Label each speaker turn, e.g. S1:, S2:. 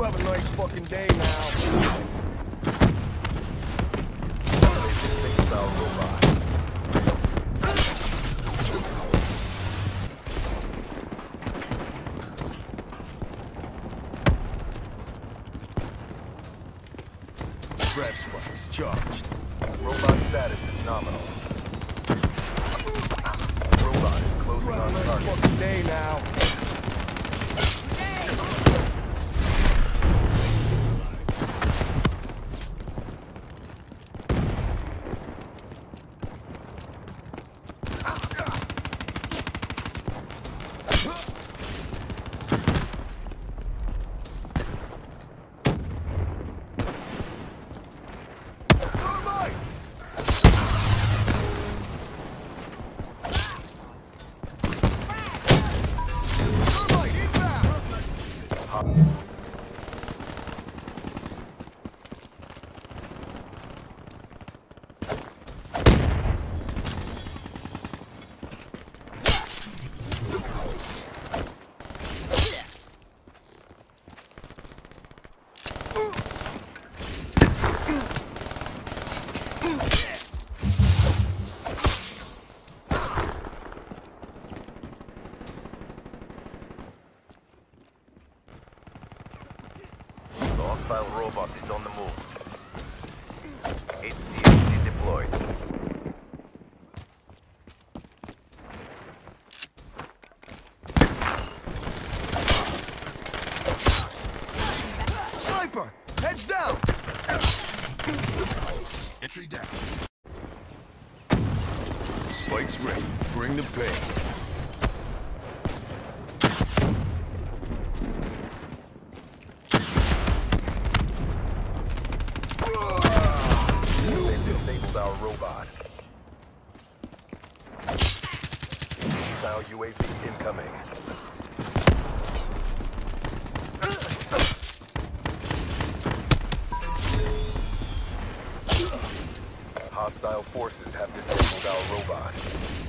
S1: have a nice fucking day now. Robot. Grab spikes charged. Robot status is nominal. Robot is closing on target. Fucking day now. Hostile robot is on the move. HCXD deployed. Sniper! Heads down! Entry down. Spike's ready. Bring the pain. Our robot. Hostile UAV incoming. Hostile forces have disabled our robot.